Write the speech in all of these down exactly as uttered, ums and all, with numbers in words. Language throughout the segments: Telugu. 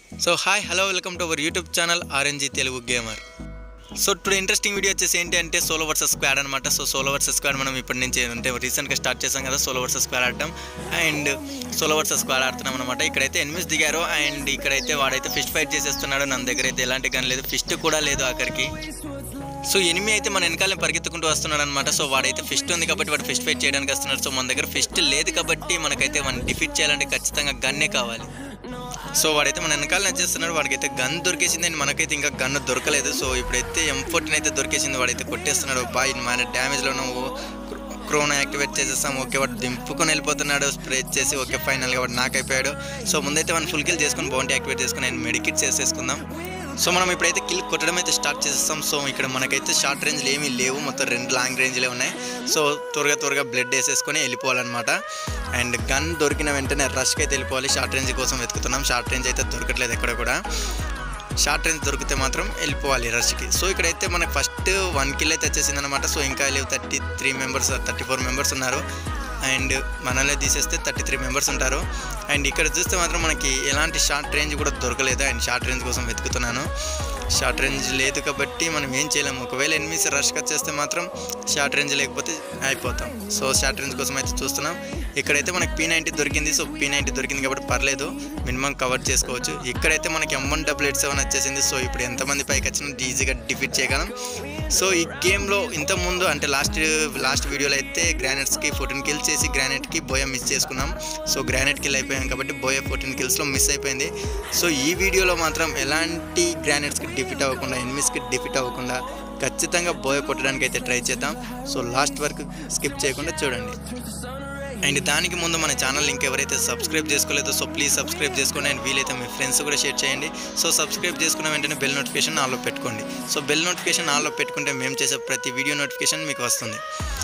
So hi hello welcome to our YouTube channel RNG Telugu gamer. So today interesting video వచ్చేసి ఏంటి అంటే సోలో వర్సెస్ స్క్వాడ్ అనమాట. సో సోలో వర్సెస్ స్క్వాడ్ మనం ఇప్పటి నుంచి అంటే రీసెంట్గా స్టార్ట్ చేసాం కదా సోలో వర్సెస్ స్క్వాడ్ ఆడటం. అండ్ సోలో వర్సెస్ స్క్వాడ్ ఆడుతున్నాం అనమాట. ఇక్కడైతే ఎనిమిస్ దిగారు అండ్ ఇక్కడైతే వాడైతే ఫిస్ట్ ఫైట్ చేసేస్తున్నాడు. నా దగ్గర అయితే ఎలాంటి గన్ లేదు, ఫిస్ట్ కూడా లేదు ఆఖరికి. సో ఎనిమి అయితే మన వెనకాలనే పరిగెత్తుకుంటూ వస్తున్నాడు అనమాట. సో వాడైతే ఫిస్ట్ ఉంది కాబట్టి వాడు ఫిస్ట్ ఫైట్ చేయడానికి వస్తున్నాడు. సో మన దగ్గర ఫిస్ట్ లేదు కాబట్టి మనకైతే మనం డిఫీట్ చేయాలంటే ఖచ్చితంగా గన్నే కావాలి. సో వాడైతే మన వెనకాల నచ్చేస్తున్నాడు. వాడికైతే గన్ దొరికేసింది అండ్ మనకైతే ఇంకా గన్ దొరకలేదు. సో ఇప్పుడైతే ఎం ఫోర్టీన్ అయితే దొరికేసింది. వాడైతే కొట్టేస్తున్నాడు. బాయ్ మన డ్యామేజ్లో నువ్వు క్రోనా యాక్టివేట్ చేసేస్తాం. ఓకే వాడు దింపుకొని వెళ్ళిపోతున్నాడు స్ప్రే చేసి. ఓకే ఫైనల్గా వాడు నాక్ అయిపోయాడు. సో ముందైతే మనం ఫుల్ కిల్ చేసుకొని బౌంటీ యాక్టివేట్ చేసుకుని అండ్ మెడికిట్ చేసేసుకుందాం. సో మనం ఇప్పుడైతే కిల్ కొట్టడం అయితే స్టార్ట్ చేసేస్తాం. సో ఇక్కడ మనకైతే షార్ట్ రేంజ్లు ఏమీ లేవు, మొత్తం రెండు లాంగ్ రేంజ్లే ఉన్నాయి. సో త్వరగా త్వరగా బ్లడ్ వేసేసుకొని వెళ్ళిపోవాలన్నమాట. అండ్ గన్ దొరికిన వెంటనే రష్కి అయితే వెళ్ళిపోవాలి. షార్ట్ రేంజ్ కోసం వెతుకుతున్నాం. షార్ట్ రేంజ్ అయితే దొరకట్లేదు ఎక్కడ కూడా. షార్ట్ రేంజ్ దొరికితే మాత్రం వెళ్ళిపోవాలి రష్కి. సో ఇక్కడైతే మనకు ఫస్ట్ వన్ కిల్ అయితే వచ్చేసింది అనమాట. సో ఇంకా లేవు thirty three members thirty four members ఉన్నారు. అండ్ మనల్ని తీసేస్తే థర్టీ త్రీ మెంబర్స్ ఉంటారు. అండ్ ఇక్కడ చూస్తే మాత్రం మనకి ఎలాంటి షార్ట్ రేంజ్ కూడా దొరకలేదు. అండ్ షార్ట్ రేంజ్ కోసం వెతుకుతున్నాను. షార్ట్ రేంజ్ లేదు కాబట్టి మనం ఏం చేయలేము. ఒకవేళ ఎనిమిస్ రష్కి వచ్చేస్తే మాత్రం షార్ట్ రేంజ్ లేకపోతే అయిపోతాం. సో షార్ట్ రేంజ్ కోసం అయితే చూస్తున్నాం. ఇక్కడైతే మనకి పీ నైంటీ దొరికింది. సో పీ నైంటీ దొరికింది కాబట్టి పర్లేదు, మినిమం కవర్ చేసుకోవచ్చు. ఇక్కడైతే మనకి M one double eight seven వచ్చేసింది. సో ఇప్పుడు ఎంతమంది పైకి వచ్చినా ఈజీగా డిఫీట్ చేయగలం. సో ఈ గేమ్లో ఇంతకుముందు అంటే లాస్ట్ లాస్ట్ వీడియోలో అయితే గ్రానైట్స్కి ఫోర్టీన్ కిల్స్ చేసి గ్రానైట్కి బోయా మిస్ చేసుకున్నాం. సో గ్రానైట్ కిల్ అయిపోయాం కాబట్టి బోయా ఫోర్టీన్ కిల్స్లో మిస్ అయిపోయింది. సో ఈ వీడియోలో మాత్రం ఎలాంటి గ్రానైట్స్కి డిఫీట్ అవ్వకుండా ఎనిమిస్కి డిఫీట్ అవ్వకుండా ఖచ్చితంగా బోయా కొట్టడానికి అయితే ట్రై చేద్దాం. సో లాస్ట్ వరకు స్కిప్ చేయకుండా చూడండి. అండ్ దానికి ముందు మన ఛానల్ లింక్ ఎవరైతే సబ్స్క్రైబ్ చేసుకోలేదో సో ప్లీజ్ సబ్స్క్రైబ్ చేసుకోండి. అండ్ వీలైతే మీ ఫ్రెండ్స్ కూడా షేర్ చేయండి. సో సబ్స్క్రైబ్ చేసుకున్న వెంటనే బెల్ నోటిఫికేషన్ ఆన్లో పెట్టుకోండి. సో బెల్ నోటిఫికేషన్ ఆన్లో పెట్టుకుంటే మేము చేసే ప్రతి వీడియో నోటిఫికేషన్ మీకు వస్తుంది.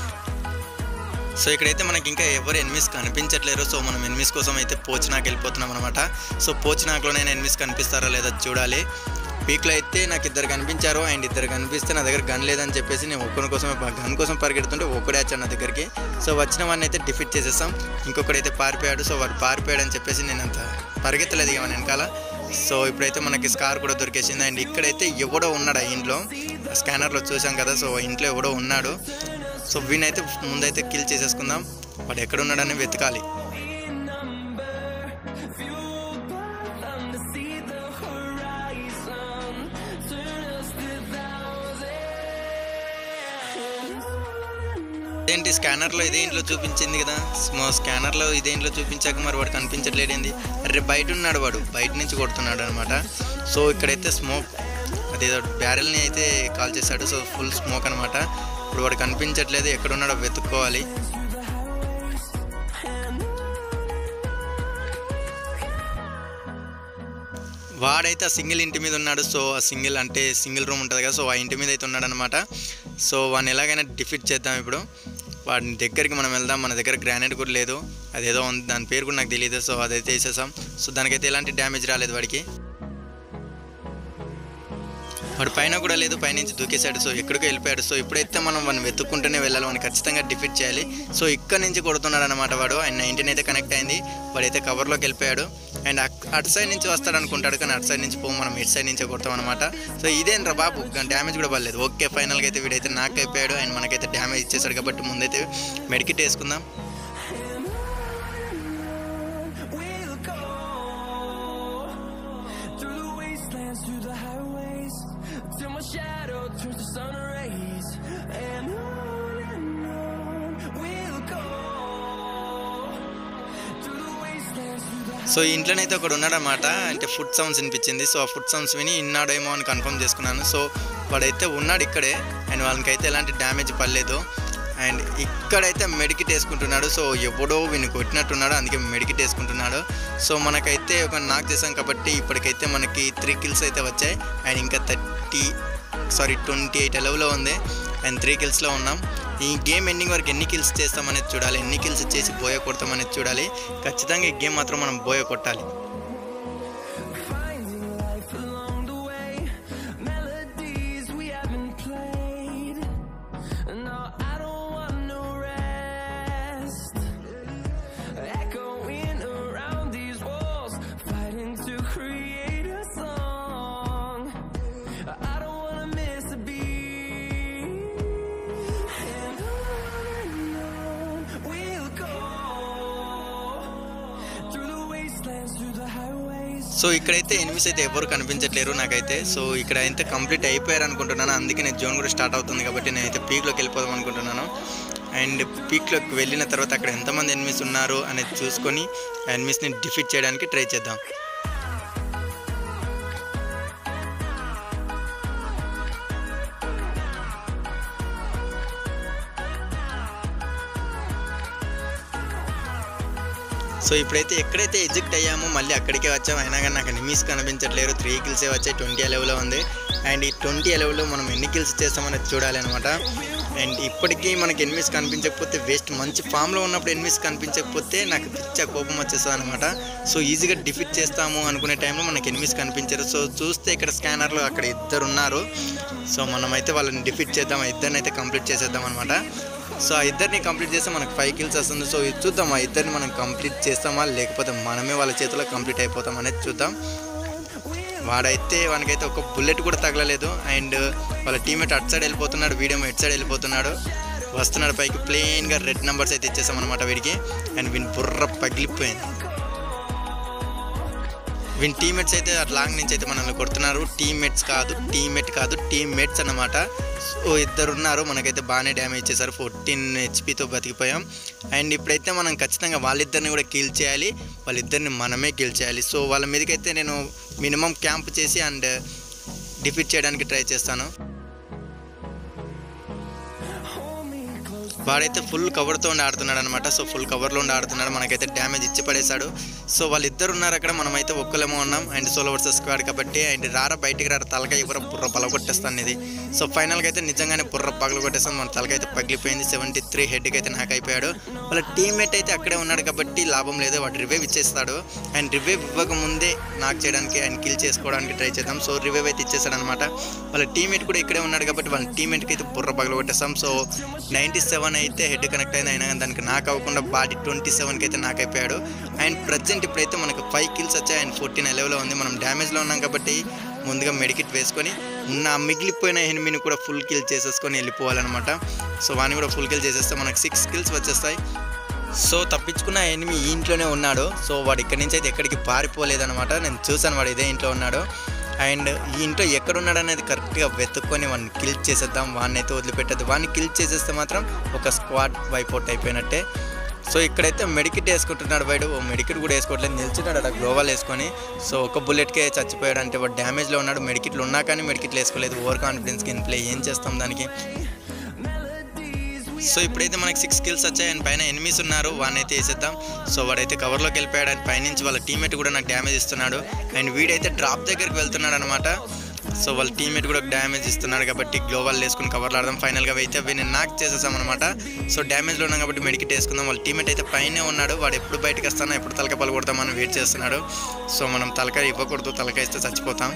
సో ఇక్కడైతే మనకి ఇంకా ఎవరు ఎనిమిస్ కనిపించట్లేరు. సో మనం ఎనిమిస్ కోసం అయితే పోచినాకి వెళ్ళిపోతున్నాం అనమాట. సో పోచినాకులోనైనా ఎనిమిస్ కనిపిస్తారా లేదా చూడాలి. పీక్లో అయితే నాకు ఇద్దరు కనిపించారు. అండ్ ఇద్దరు కనిపిస్తే నా దగ్గర గన్ లేదని చెప్పేసి నేను ఒక్కరి కోసమే గన్ కోసం పరిగెడుతుంటే ఒక్కడే వచ్చాను నా దగ్గరికి. సో వచ్చిన వాడిని అయితే డిఫీట్ చేసేస్తాం. ఇంకొకడైతే పారిపోయాడు. సో వాడు పారిపోయాడు అని చెప్పేసి నేను అంత పరిగెత్తలేదు ఇక వెనకాల. సో ఇప్పుడైతే మనకి స్కార్ కూడా దొరికేసింది. అండ్ ఇక్కడైతే ఎవడో ఉన్నాడు ఆ ఇంట్లో, స్కానర్లో చూసాం కదా. సో ఇంట్లో ఎవడో ఉన్నాడు. సో వీనైతే ముందైతే కిల్ చేసేసుకుందాం. వాడు ఎక్కడున్నాడని వెతకాలి. ఏంటి స్కానర్లో ఇదే ఇంట్లో చూపించింది కదా. స్కానర్లో ఇదే ఇంట్లో చూపించాక మరి వాడు కనిపించట్లేదేంది. అరే బయట ఉన్నాడు, వాడు బయట నుంచి కొడుతున్నాడు అనమాట. సో ఇక్కడైతే స్మోక్ అదేదో బ్యారెల్ని అయితే కాల్ చేశాడు. సో ఫుల్ స్మోక్ అనమాట. ఇప్పుడు వాడు కనిపించట్లేదు, ఎక్కడున్నాడో వెతుక్కోవాలి. వాడైతే ఆ సింగిల్ ఇంటి మీద ఉన్నాడు. సో ఆ సింగిల్ అంటే సింగిల్ రూమ్ ఉంటుంది కదా. సో ఆ ఇంటి మీద అయితే ఉన్నాడు అనమాట. సో వాడిని ఎలాగైనా డిఫీట్ చేద్దాం. ఇప్పుడు వాడి దగ్గరికి మనం వెళ్దాం. మన దగ్గర గ్రానైట్ కూడా లేదు, అదేదో ఉంది, దాని పేరు కూడా నాకు తెలియదు. సో అదైతే వేసేసాం. సో దానికైతే ఎలాంటి డ్యామేజ్ రాలేదు వాడికి. వాడు పైన కూడా లేదు, పైనుంచి దూకేశాడు. సో ఎక్కడికో వెళ్ళిపోయాడు. సో ఇప్పుడైతే మనం వాడిని వెతుక్కుంటూనే వెళ్ళాలి, వాడిని ఖచ్చితంగా డిఫీట్ చేయాలి. సో ఇక్కడ నుంచి కొడుతున్నాడు అనమాట వాడు. అండ్ నైన్టీన్ అయితే కనెక్ట్ అయింది. వాడైతే కవర్లోకి వెళ్ళిపోయాడు. అండ్ అటు సైడ్ నుంచి వస్తాడు అనుకుంటాడు, కానీ అటు సైడ్ నుంచి పో, మనం ఇటు సైడ్ నుంచే కొడతాం అనమాట. సో ఇదేంట్రా బాబు, డ్యామేజ్ కూడా పడలేదు. ఓకే ఫైనల్గా అయితే వీడైతే నాక్ అయిపోయాడు. అండ్ మనకైతే డ్యామేజ్ ఇచ్చేసాడు కాబట్టి ముందైతే మెడికిట్ వేసుకుందాం. సో ఇంట్లోనైతే ఒకడు ఉన్నాడనమాట. అంటే ఫుడ్ సౌండ్స్ వినిపించింది. సో ఆ ఫుడ్ సౌండ్స్ విని ఇన్నాడేమో అని కన్ఫర్మ్ చేసుకున్నాను. సో వాడైతే ఉన్నాడు ఇక్కడే. అండ్ వాళ్ళకైతే ఎలాంటి డ్యామేజ్ పడలేదు. అండ్ ఇక్కడైతే మెడికిట్ వేసుకుంటున్నాడు. సో ఎవడో వీని కొట్టినట్టున్నాడు, అందుకే మెడికిట్ వేసుకుంటున్నాడు. సో మనకైతే ఒక నాక్ చేసాం కాబట్టి ఇప్పటికైతే మనకి త్రీ కిల్స్ అయితే వచ్చాయి. అండ్ ఇంకా థర్టీ సారీ ట్వంటీ ఎయిట్ ఎలవ్లో ఉంది. అండ్ త్రీ కిల్స్లో ఉన్నాం. ఈ గేమ్ ఎండింగ్ వరకు ఎన్ని కిల్స్ చేస్తామనేది చూడాలి, ఎన్ని కిల్స్ చేసి బోయ కొడతామనేది చూడాలి. ఖచ్చితంగా ఈ గేమ్ మాత్రం మనం బోయ కొట్టాలి. Echoing around these walls, fighting to create a so ఇక్కడైతే ఎనిమిస్ అయితే ఎవరు కనిపించట్లేరు నాకైతే. సో ఇక్కడ అయితే కంప్లీట్ అయిపోయారు అనుకుంటున్నాను. అందుకే నేను జోన్ కూడా స్టార్ట్ అవుతుంది కాబట్టి నేనైతే పీక్లోకి వెళ్ళిపోదాం అనుకుంటున్నాను. అండ్ పీక్లోకి వెళ్ళిన తర్వాత అక్కడ ఎంతమంది ఎనిమిస్ ఉన్నారు అనేది చూసుకొని ఎనిమిస్ని డిఫీట్ చేయడానికి ట్రై చేద్దాం. సో ఇప్పుడైతే ఎక్కడైతే ఎజెక్ట్ అయ్యామో మళ్ళీ అక్కడికే వచ్చాము. అయినా కానీ నాకు ఎనిమిస్ కనిపించట్లేరు. త్రీ కిల్సే వచ్చాయి. ట్వంటీ లెవెల్లో ఉంది. అండ్ ఈ ట్వంటీ లెవెల్లో మనం ఎన్ని కిల్స్ చేస్తామనేది చూడాలి అనమాట. అండ్ ఇప్పటికీ మనకి ఎనిమిస్ కనిపించకపోతే వేస్ట్. మంచి ఫామ్లో ఉన్నప్పుడు ఎనిమిస్ కనిపించకపోతే నాకు పిచ్చ కోపం వచ్చేస్తుంది అనమాట. సో ఈజీగా డిఫీట్ చేస్తాము అనుకునే టైంలో మనకి ఎనిమిస్ కనిపించారు. సో చూస్తే ఇక్కడ స్కానర్లో అక్కడ ఇద్దరు ఉన్నారు. సో మనమైతే వాళ్ళని డిఫీట్ చేద్దాం. ఇద్దరిని అయితే కంప్లీట్ చేసేద్దాం అనమాట. సో ఆ ఇద్దరిని కంప్లీట్ చేస్తే మనకు ఫైవ్ కిల్స్ వస్తుంది. సో ఇది చూద్దాం, ఆ ఇద్దరిని మనం కంప్లీట్ చేస్తామా లేకపోతే మనమే వాళ్ళ చేతిలో కంప్లీట్ అయిపోతాం అనేది చూద్దాం. వాడైతే వానికైతే ఒక బుల్లెట్ కూడా తగలలేదు. అండ్ వాళ్ళ టీమేట్ అటు సైడ్ వెళ్ళిపోతున్నాడు, వీడేమో ఇటు సైడ్ వెళ్ళిపోతున్నాడు. వస్తున్నాడు పైకి. ప్లెయిన్గా రెడ్ నెంబర్స్ అయితే ఇచ్చేసాం అనమాట వీడికి. అండ్ వీని బుర్ర పగిలిపోయింది. వీని టీమ్మేట్స్ అయితే అట్లా లాంగ్ నుంచి అయితే మనల్ని కొడుతున్నారు. టీమ్మేట్స్ కాదు టీమ్మేట్ కాదు టీమ్మేట్స్ అన్నమాట. సో ఇద్దరు ఉన్నారు. మనకైతే బాగానే డ్యామేజ్ చేశారు. ఫోర్టీన్ హెచ్పితో బతికిపోయాం. అండ్ ఇప్పుడైతే మనం ఖచ్చితంగా వాళ్ళిద్దరిని కూడా కిల్ చేయాలి. వాళ్ళిద్దరిని మనమే కిల్ చేయాలి. సో వాళ్ళ మీదకైతే నేను మినిమం క్యాంప్ చేసి అండ్ డిఫీట్ చేయడానికి ట్రై చేస్తాను. వాడైతే ఫుల్ కవర్తో ఉండి ఆడుతున్నాడు అనమాట. సో ఫుల్ కవర్లో ఉండి ఆడుతున్నాడు. మనకైతే డ్యామేజ్ ఇచ్చి పడేశాడు. సో వాళ్ళిద్దరు ఉన్నారు అక్కడ, మనమైతే ఒక్కలేమో ఉన్నాం. అండ్ సోలో వర్సెస్ స్క్వాడ్ కాబట్టి. అండ్ రారా బయటికి రారా, తలకాయ ఎవరో బుర్ర పగలగొట్టేస్తాను ఇది. సో ఫైనల్గా అయితే నిజంగానే బుర్ర పగలగొట్టేస్తాను. మన తలకాయ అయితే పగిలిపోయింది. సెవెంటీ త్రీ హెడ్కి అయితే నాకు అయిపోయాడు. వాళ్ళ టీమ్మేట్ అయితే అక్కడే ఉన్నాడు కాబట్టి లాభం లేదు. వాడు రివైవ్ ఇచ్చేస్తాడు. అండ్ రివైవ్ ఇవ్వక ముందే నాకు చేయడానికి అండ్ కిల్ చేసుకోవడానికి ట్రై చేద్దాం. సో రివైవ్ అయితే ఇచ్చేస్తాడు అనమాట. వాళ్ళ టీమ్మేట్ కూడా ఇక్కడే ఉన్నాడు కాబట్టి వాళ్ళ టీమ్మేట్కి అయితే బుర్ర పగలగొట్టేస్తాం. సో నైంటీ సెవెన్ అయితే హెడ్ కనెక్ట్ అయింది. అయినా కానీ దానికి నాకు అవ్వకుండా బాడీ ట్వంటీ సెవెన్కి అయితే నాకు అయిపోయాడు. అండ్ ప్రజెంట్ ఇప్పుడైతే మనకు ఫైవ్ కిల్స్ వచ్చాయి. అండ్ ఫోర్టీన్ లెవెల్లో ఉంది. మనం డ్యామేజ్లో ఉన్నాం కాబట్టి ముందుగా మెడికిట్ వేసుకొని ఉన్న మిగిలిపోయిన ఎనిమిని కూడా ఫుల్ కిల్ చేసేసుకొని వెళ్ళిపోవాలన్నమాట. సో వాడిని కూడా ఫుల్ కిల్ చేసేస్తే మనకు సిక్స్ కిల్స్ వచ్చేస్తాయి. సో తప్పించుకున్న ఎనిమి ఈ ఇంట్లోనే ఉన్నాడు. సో వాడు ఇక్కడి నుంచి అయితే ఎక్కడికి పారిపోలేదన్నమాట. నేను చూసాను వాడు ఇదే ఇంట్లో ఉన్నాడు. అండ్ ఈ ఇంట్లో ఎక్కడున్నాడు అనేది కరెక్ట్గా వెతుక్కొని వాడిని కిల్ చేసేద్దాం. వాడిని అయితే వదిలిపెట్టద్దు. వాడిని కిల్ చేసేస్తే మాత్రం ఒక స్క్వాడ్ వైపౌట్ అయిపోయినట్టే. సో ఇక్కడైతే మెడికిట్ వేసుకుంటున్నాడు వాడు. ఓ మెడికిట్ కూడా వేసుకోవట్లేదు, నిల్చున్నాడు అక్కడ గ్లోవాల్ వేసుకొని. సో ఒక బుల్లెట్కే చచ్చిపోయాడు. అంటే వాడు డ్యామేజ్లో ఉన్నాడు. మెడికిట్లు ఉన్నా కానీ మెడికిట్లు వేసుకోలేదు. ఓవర్ కాన్ఫిడెన్స్ గేమ్ ప్లే ఏం చేస్తాం దానికి. సో ఇప్పుడైతే మనకి సిక్స్ కిల్స్ వచ్చాయి. అండ్ పైన ఎనిమిస్ ఉన్నారు. వాడిని అయితే వేసేద్దాం. సో వాడైతే కవర్లోకి వెళ్ళిపోయాడు. అండ్ పైనుంచి వాళ్ళ టీమ్మేట్ కూడా నాకు డ్యామేజ్ ఇస్తున్నాడు. అండ్ వీడైతే డ్రాప్ దగ్గరికి వెళ్తున్నాడు అనమాట. సో వాళ్ళ టీమ్మేట్ కూడా డ్యామేజ్ ఇస్తున్నాడు కాబట్టి గ్లోవాల్ వేసుకుని కవర్లో ఆడదాం. ఫైనల్గా అయితే వీడిని నాక్ చేసేసాం అనమాట. సో డ్యామేజ్లో ఉన్నాం కాబట్టి మెడికిట్ వేసుకుందాం. వాళ్ళ టీమ్మేట్ అయితే పైనే ఉన్నాడు. వాడు ఎప్పుడు బయటకు వస్తానో ఎప్పుడు తలకాయ పలగొడతామని వెయిట్ చేస్తున్నాడు. సో మనం తలకాయ ఇవ్వకూడదు, తలకాయ ఇస్తే చచ్చిపోతాం.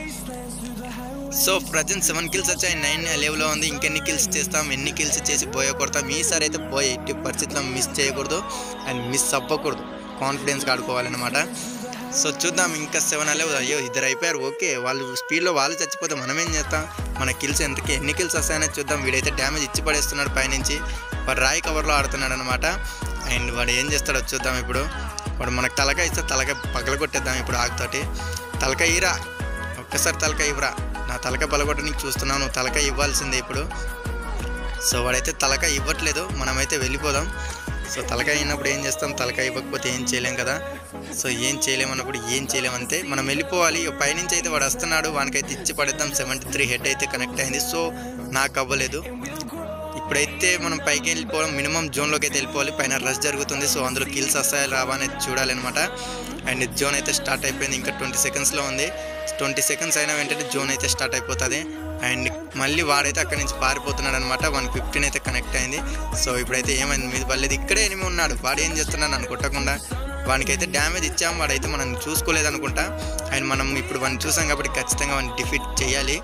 సో ప్రజెంట్ సెవెన్ కిల్స్ వచ్చాయి. నైన్ లెవెల్లో ఉంది. ఇంకెన్ని కిల్స్ చేస్తాం, ఎన్ని కిల్స్ చేసి బోయ కొడతాం. ఈసారి అయితే బోయ్ ఎట్టి పరిస్థితుల్లో మిస్ చేయకూడదు అండ్ మిస్ అవ్వకూడదు. కాన్ఫిడెన్స్గా ఆడుకోవాలన్నమాట. సో చూద్దాం. ఇంకా సెవెన్ అలే. అయ్యో ఇద్దరు అయిపోయారు. ఓకే, వాళ్ళు స్పీడ్లో వాళ్ళు చచ్చిపోతే మనం ఏం చేస్తాం. మన కిల్స్ ఎంతకి ఎన్ని కిల్స్ వస్తాయనేది చూద్దాం. వీడైతే డ్యామేజ్ ఇచ్చి పడేస్తున్నాడు పైనుంచి. వాడు రాయి కవర్లో ఆడుతున్నాడు అనమాట. అండ్ వాడు ఏం చేస్తాడో చూద్దాం. ఇప్పుడు వాడు మనకు తలకాయ ఇస్తే తలకాయ పగలగొట్టేద్దాం. ఇప్పుడు ఆకుతోటి తలకాయ ఇరా, ఒక్కసారి తలకాయ ఇవ్వరా. నా తలకాయ పగలగొట్టడానికి చూస్తున్నావు, నువ్వు తలకాయ ఇవ్వాల్సిందే ఇప్పుడు. సో వాడైతే తలకాయ ఇవ్వట్లేదు. మనమైతే వెళ్ళిపోదాం. సో తలకాయ అయినప్పుడు ఏం చేస్తాం, తలకాయ ఇవ్వకపోతే ఏం చేయలేం కదా. సో ఏం చేయలేమన్నప్పుడు ఏం చేయలేమంతే, మనం వెళ్ళిపోవాలి. పైనుంచి అయితే వాడు వస్తున్నాడు. వానికైతే ఇచ్చి పడేద్దాం. సెవెంటీ త్రీ హెడ్ అయితే కనెక్ట్ అయింది. సో నాకు అవ్వలేదు. ఇప్పుడైతే మనం పైకి వెళ్ళిపోవడం, మినిమం జోన్లోకి అయితే వెళ్ళిపోవాలి. పైన రష్ జరుగుతుంది. సో అందులో కిల్స్ వస్తాయా రావా అనేది చూడాలి అనమాట. అండ్ జోన్ అయితే స్టార్ట్ అయిపోయింది. ఇంకా ట్వంటీ సెకండ్స్లో ఉంది. ట్వంటీ సెకండ్స్ అయినా వెంటనే జోన్ అయితే స్టార్ట్ అయిపోతుంది. అండ్ మళ్ళీ వాడైతే అక్కడి నుంచి పారిపోతున్నాడు అనమాట. వన్ ఫిఫ్టీన్ అయితే కనెక్ట్ అయింది. సో ఇప్పుడైతే ఏమైంది, మీద పర్లేదు. ఇక్కడే ఎనిమి ఉన్నాడు. వాడు ఏం చేస్తున్నాడు నన్ను కొట్టకుండా. వానికైతే డ్యామేజ్ ఇచ్చాము. వాడైతే మనం చూసుకోలేదు అనుకుంటా. అండ్ మనం ఇప్పుడు వాడిని చూసాం కాబట్టి ఖచ్చితంగా వాడిని డిఫీట్ చేయాలి.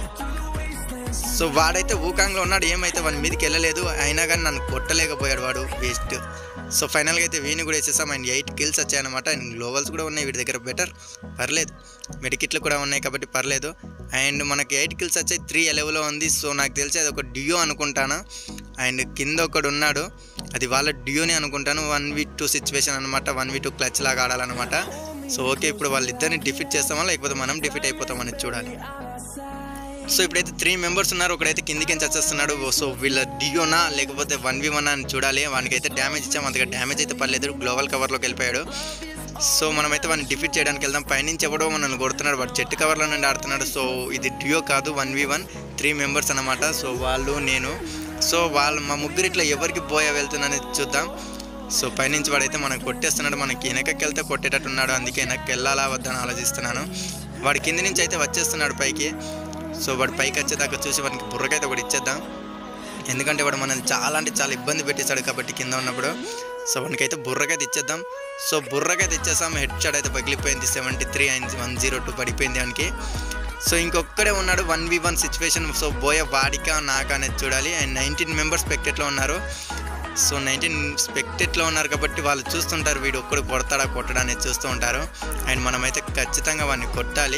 సో వాడైతే ఊకాంగ్లో ఉన్నాడు. ఏమైతే వాని మీదకి వెళ్ళలేదు. అయినా కానీ నన్ను కొట్టలేకపోయాడు వాడు, వేస్ట్. సో ఫైనల్గా అయితే వీని కూడా వేసేసాం. అండ్ ఎయిట్ కిల్స్ వచ్చాయన్నమాట. అండ్ గ్లోవల్స్ కూడా ఉన్నాయి వీడి దగ్గర, బెటర్, పర్లేదు. మెడికిట్లు కూడా ఉన్నాయి కాబట్టి పర్లేదు. అండ్ మనకి ఎయిట్ కిల్స్ వచ్చాయి. త్రీ ఎలెవెలో ఉంది. సో నాకు తెలిసి అది ఒక డ్యూ అనుకుంటాను. అండ్ కింద ఒకడు ఉన్నాడు, అది వాళ్ళ డ్యూని అనుకుంటాను. వన్ వీ టూ సిచ్యువేషన్ అనమాట. వన్ వీ టూ క్లచ్ లాగా ఆడాలన్నమాట. సో ఓకే, ఇప్పుడు వాళ్ళిద్దరిని డిఫీట్ చేస్తామా లేకపోతే మనం డిఫీట్ అయిపోతామని చూడాలి. సో ఇప్పుడైతే త్రీ మెంబర్స్ ఉన్నారు, ఒకడైతే కిందికి వచ్చేస్తున్నాడు. సో వీళ్ళ డియోనా లేకపోతే వన్ వి వన్ అని చూడాలి. వానికైతే డ్యామేజ్ ఇచ్చాం, అంతగా డ్యామేజ్ అయితే పర్లేదు, గ్లోబల్ కవర్లోకి వెళ్ళిపోయాడు. సో మనమైతే వాడిని డిఫీట్ చేయడానికి వెళ్దాం. పైనుంచి ఎవడో మనల్ని కొడుతున్నాడు, వాడు చెట్టు కవర్లో నుండి ఆడుతున్నాడు. సో ఇది డియో కాదు, one v one, three members అనమాట. సో వాళ్ళు నేను, సో వాళ్ళు మా ముగ్గురు ఇట్లా ఎవరికి బోయా వెళ్తుందనేది చూద్దాం. సో పైనుంచి వాడైతే మనం కొట్టేస్తున్నాడు, మనకి వెనకకి వెళ్తే కొట్టేటట్టున్నాడు, అందుకే వెనక్కి వెళ్ళాలా వద్దని ఆలోచిస్తున్నాను. వాడి కింది నుంచి అయితే వచ్చేస్తున్నాడు పైకి. సో వాడు పైకి వచ్చేదాకా చూసి వాడికి బుర్రకైతే ఒకటి ఇచ్చేద్దాం, ఎందుకంటే వాడు మనల్ని చాలా అంటే చాలా ఇబ్బంది పెట్టేశాడు కాబట్టి కింద ఉన్నప్పుడు. సో వానికైతే బుర్రకైతే ఇచ్చేద్దాం. సో బుర్రకైతే ఇచ్చేసాం, హెడ్ షాట్ అయితే పగిలిపోయింది, seventy three and one zero two పడిపోయింది వానికి. సో ఇంకొక్కడే ఉన్నాడు one v one situation. So booyah వాడికా నాకా అనేది చూడాలి. అండ్ నైన్టీన్ మెంబర్స్ స్పెక్టెట్లో ఉన్నారు. సో నైన్టీన్ స్పెక్టెట్లో ఉన్నారు కాబట్టి వాళ్ళు చూస్తుంటారు వీడు ఒక్కడు కొడతాడా కొట్టడా అనేది చూస్తూ ఉంటారు. అండ్ మనమైతే ఖచ్చితంగా వాడిని కొట్టాలి.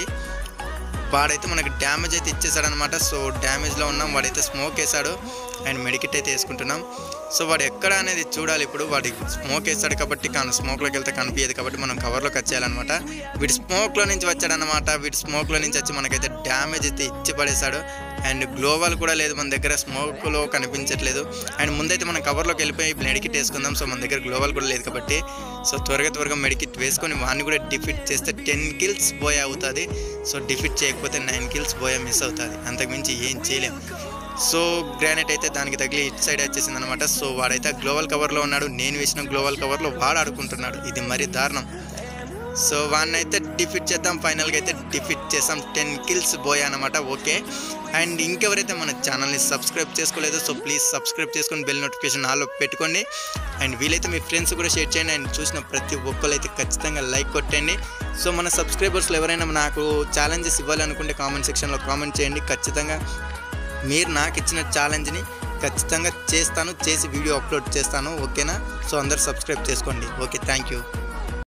వాడైతే మనకి డ్యామేజ్ అయితే ఇచ్చేసాడనమాట. సో డ్యామేజ్లో ఉన్నాం, వాడైతే స్మోక్ వేసాడు అండ్ మెడికిట్ అయితే వేసుకుంటున్నాం. సో వాడు ఎక్కడ అనేది చూడాలి. ఇప్పుడు వాడి స్మోక్ వేస్తాడు కాబట్టి కానీ స్మోక్లోకి వెళ్తే కనిపించదు కాబట్టి మనం కవర్లోకి వచ్చేయాలన్నమాట. వీడి స్మోక్లో నుంచి వచ్చాడనమాట. వీడి స్మోక్లో నుంచి వచ్చి మనకైతే డ్యామేజ్ అయితే ఇచ్చి పడేశాడు. అండ్ గ్లోవల్ కూడా లేదు మన దగ్గర, స్మోక్లో కనిపించట్లేదు. అండ్ ముందైతే మనం కవర్లోకి వెళ్ళిపోయి మెడికిట్ వేసుకుందాం. సో మన దగ్గర గ్లోవల్ కూడా లేదు కాబట్టి సో త్వరగా త్వరగా మెడికిట్ వేసుకొని వాడిని కూడా డిఫీట్ చేస్తే టెన్ కిల్స్ బోయ్ అవుతుంది. సో డిఫీట్ చేయకపోతే నైన్ కిల్స్ బోయ్ మిస్ అవుతుంది, అంతకుమించి ఏం చేయలేం. సో గ్రానైట్ అయితే దానికి తగిలి ఇటు సైడ్ వచ్చేసింది అనమాట. సో వాడైతే గ్లోబల్ కవర్లో ఉన్నాడు, నేను వేసిన గ్లోబల్ కవర్లో వాడు ఆడుకుంటున్నాడు, ఇది మరీ దారుణం. సో వాడిని అయితే డిఫీట్ చేద్దాం, ఫైనల్గా అయితే డిఫీట్ చేస్తాం, టెన్ కిల్స్ బోయ్ అనమాట. ఓకే, అండ్ ఇంకెవరైతే మన ఛానల్ని సబ్స్క్రైబ్ చేసుకోలేదో సో ప్లీజ్ సబ్స్క్రైబ్ చేసుకొని బెల్ నోటిఫికేషన్ ఆల్లో పెట్టుకోండి. అండ్ వీలైతే మీ ఫ్రెండ్స్ కూడా షేర్ చేయండి. అండ్ చూసిన ప్రతి ఒక్కరు అయితే ఖచ్చితంగా లైక్ కొట్టండి. సో మన సబ్స్క్రైబర్స్లో ఎవరైనా నాకు ఛాలెంజెస్ ఇవ్వాలనుకుంటే కామెంట్ సెక్షన్లో కామెంట్ చేయండి. ఖచ్చితంగా మీరు నాకు ఇచ్చిన ఛాలెంజ్ని ఖచ్చితంగా చేస్తాను, చేసి వీడియో అప్లోడ్ చేస్తాను. ఓకేనా? సో అందరు సబ్స్క్రైబ్ చేసుకోండి. Okay, thank you.